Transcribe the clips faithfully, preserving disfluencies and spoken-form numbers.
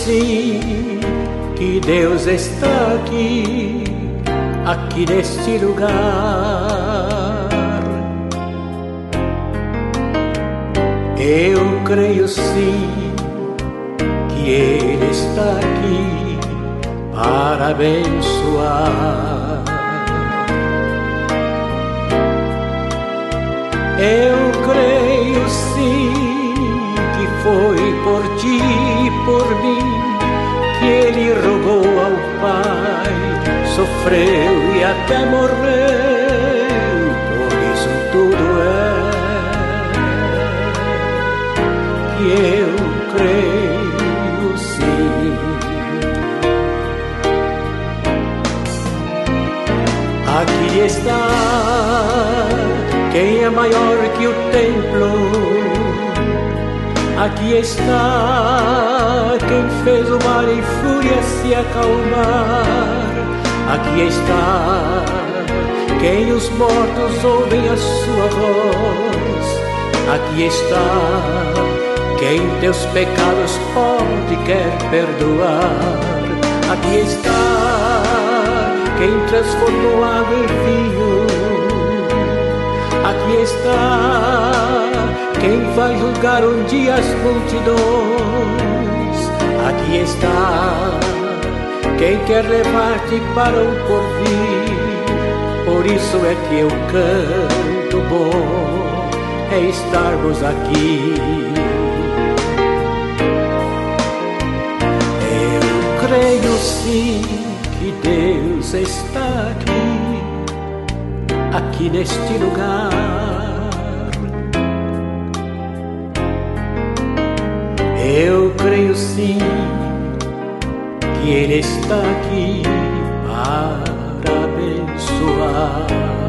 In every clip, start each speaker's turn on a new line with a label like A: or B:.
A: sim que Deus está aqui, aqui neste lugar. Eu creio sim que Ele está aqui para abençoar. Eu creio sim que foi por ti e por mim que Ele rogou ao Pai, sofreu e até morreu, por isso tudo é que eu creio sim. Aqui está quem é maior que o templo. Aqui está quem fez o mar em fúria se acalmar. Aqui está quem os mortos ouvem a sua voz. Aqui está quem teus pecados pode e quer perdoar. Aqui está quem transformou água em vinho. Aqui está quem vai julgar um dia as multidões. Aqui está quem quer levar-te para o porvir. Por isso é que eu canto, bom é estarmos aqui. Eu creio sim que Deus está aqui, aqui neste lugar. Eu creio sim que Ele está aqui para abençoar.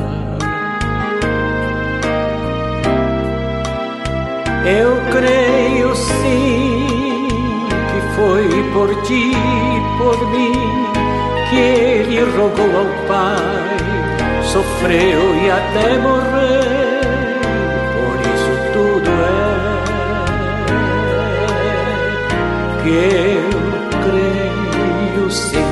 A: Eu creio sim que foi por ti e por mim que Ele rogou ao Pai, sofreu e até morreu, por isso tudo é que eu creio sim.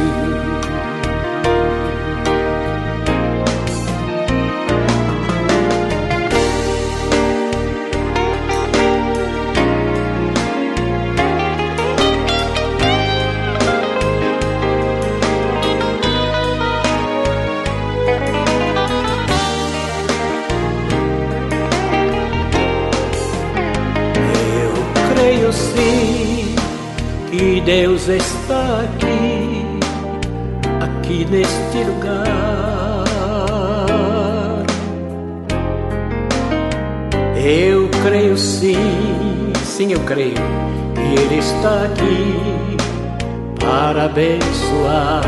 A: Creio sim que Deus está aqui, aqui neste lugar. Eu creio sim, sim eu creio que Ele está aqui para abençoar.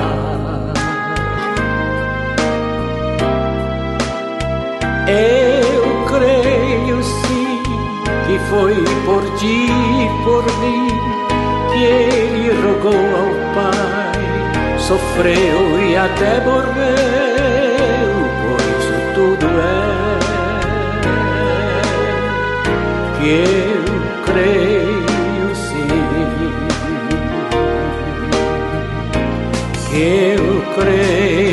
A: Eu creio sim que foi por ti e por mim que Ele rogou ao Pai, sofreu e até morreu, por isso tudo é que eu creio sim, que eu creio.